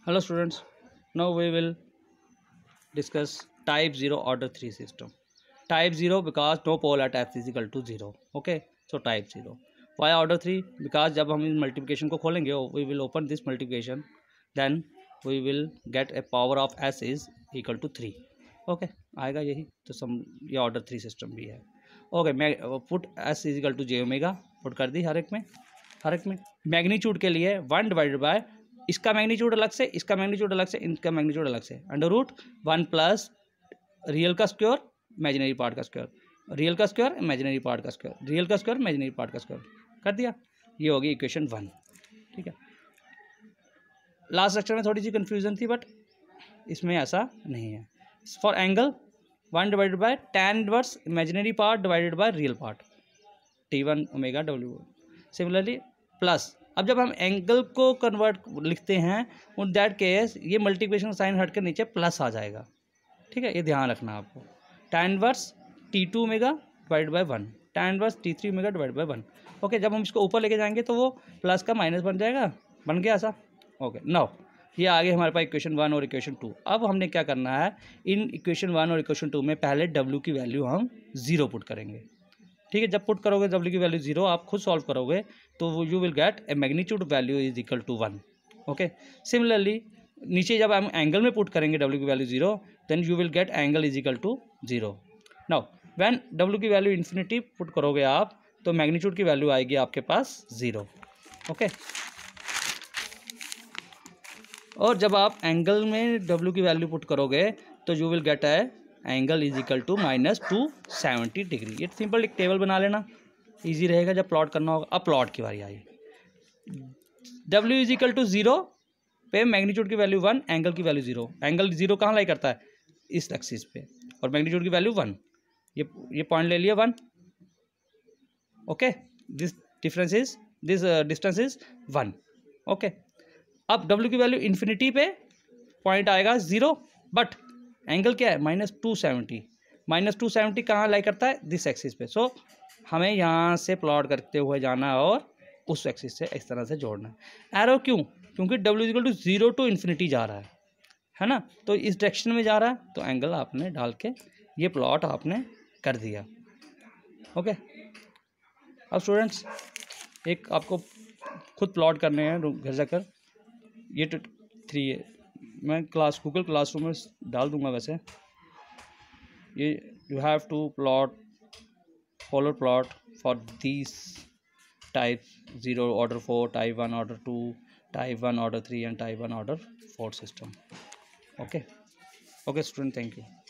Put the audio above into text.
Hello students, now we will discuss type 0 order 3 system. Type 0 because no pole at f is equal to 0. Okay, so type 0. Why order 3? Because जब हम इस multiplication को खोलेंगे we will open this multiplication, then we will get a power of s is equal to 3. Okay, आएगा यही तो सम ये order 3 system भी है. Okay, मैं put s is equal to j omega put कर दी हर एक में मैग्नीट्यूड के लिए 1 डिवाइडेड बाय इसका मैग्नीट्यूड अलग से, इसका मैग्नीट्यूड अलग से, इनका मैग्नीट्यूड अलग से, अंडर रूट 1 प्लस रियल का स्क्वायर इमेजिनरी पार्ट का स्क्वायर, रियल का स्क्वायर इमेजिनरी पार्ट का स्क्वायर, रियल का स्क्वायर इमेजिनरी पार्ट का स्क्वायर कर दिया. ये होगी इक्वेशन 1. ठीक है, लास्ट लेक्चर में थोड़ी सी कन्फ्यूजन थी बट इसमें ऐसा नहीं है. For angle 1 divided by tan inverse imaginary part divided by real part T1 omega W. Similarly plus अब जब हम एंगल को कन्वर्ट लिखते हैं उन दैट केस ये मल्टीप्लिकेशन साइन हट के नीचे प्लस आ जाएगा. ठीक है, ये ध्यान रखना आपको. tan inverse T2 omega divide by 1, tan inverse T3 omega divide by 1. Okay, जब हम इसको ऊपर लेके जाएंगे तो वो प्लस का माइनस बन जाएगा. बन गया ऐसा. ओके, नाउ ये आगे हमारे पास इक्वेशन 1 और इक्वेशन 2. अब हमने क्या करना है, इन इक्वेशन 1 और इक्वेशन 2 में पहले W की वैल्यू हम 0 पुट करेंगे. ठीक है, जब पुट करोगे W की वैल्यू 0 आप खुद सॉल्व करोगे तो you will get a magnitude value is equal to 1. Okay, similarly नीचे जब हम एंगल में पुट करेंगे W की value 0 then you will get angle is equal to 0. Now when W की वैल्यू इन्फिनिटी पुट करोगे आप तो मैग्नीट्यूड की वैल्यू आएगी आपके पास 0. ओके, और जब आप एंगल में W की वैल्यू पुट करोगे तो you will get a angle is equal to -270 degree. ये सिंपल एक टेबल बना लेना, इजी रहेगा जब प्लॉट करना होगा. अब प्लॉट की बारी आई. W इज इक्वल टू 0 पे मैग्नीट्यूड की वैल्यू 1, एंगल की वैल्यू 0. एंगल 0 कहाँ लाई करता है, इस एक्सिस पे, और मैग्नीट्यूड की वैल्यू 1. ये पॉइंट ले लिया 1. Okay, this distance is 1. Okay, अब W की वैल्यू इन्फिनिटी पे पॉइंट आएगा 0 बट एंगल क्या है -270. -270 कहाँ लाई करता है, दिस एक्सिस पे. सो हमें यहाँ से प्लॉट करते हुए जाना है और उस एक्सिस से इस तरह से जोड़ना है. एरो क्यों, क्योंकि W equal to 0 to infinity जा रहा है ना, तो इस डायरेक्शन में जा रहा है तो एंगल आपने डाल के ये प्लॉट आपने कर दिया. ओके, अब स्टूडेंट्स एक आपको खुद प्लॉट करने हैं घर जाकर. ये 3 है, मैं गूगल क्लासरूम में डाल दूंगा. वैसे ये you have to follow plot for these type 0 order 4, type 1 order 2, type 1 order 3 and type 1 order 4 system. Okay student, thank you.